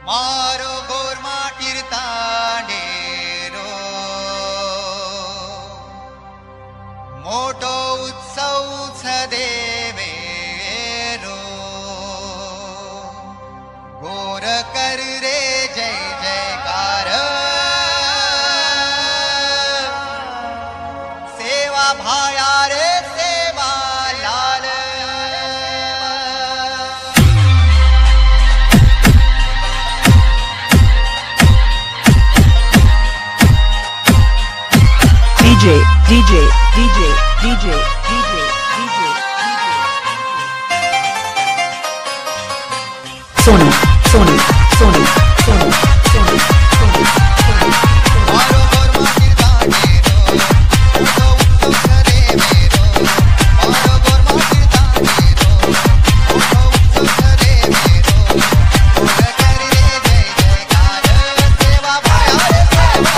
मारो गोरमा कीर्तानेरो मोटो उत्सव देवेरो गोर कर रे जय जयकार सेवा भाया रे सेवा लाल DJ, DJ, DJ, DJ, DJ, DJ, Sony, Sony, Sony, Sony, Sony, Sony, मारो गोरमा कीर्तानेरो मोटो उत्सव देवेरो मारो गोरमा कीर्तानेरो मोटो उत्सव देवेरो गोर कर रे जय जयकार सेवा भाया रे सेवा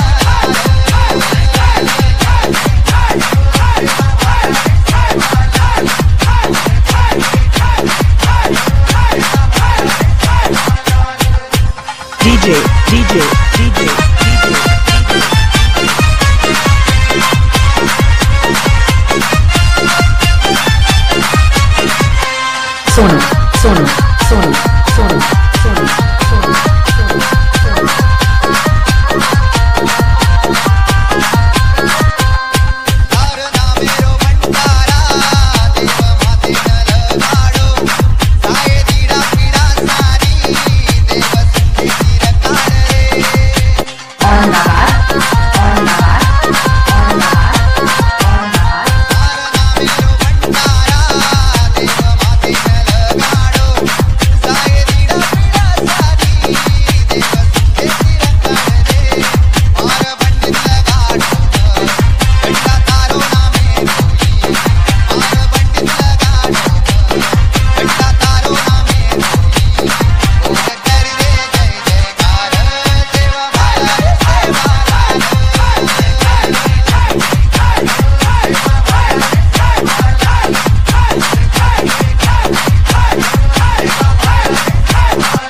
DJ, DJ, DJ, DJ, Sony, Sony, Sony, Sony, Sony, Sony, तार नामेरो भंडारा देव माते न लगाड़ो साए दीड़ा पीड़ा सारी देव संते रकार रे तार नामेरो भंडारा देव माते न लगाड़ो साए दीड़ा पीड़ा सारी देव संते रकार रे और पंडित लगाड़ो घंटा तारो नामे रोई और पंडित लगाड़ो घंटा तारो नामे रोई गोर कर रे जय जयकार सेवा भाया रे सेवा लाल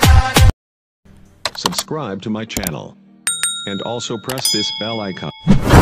Subscribe to my channel and also press this bell icon.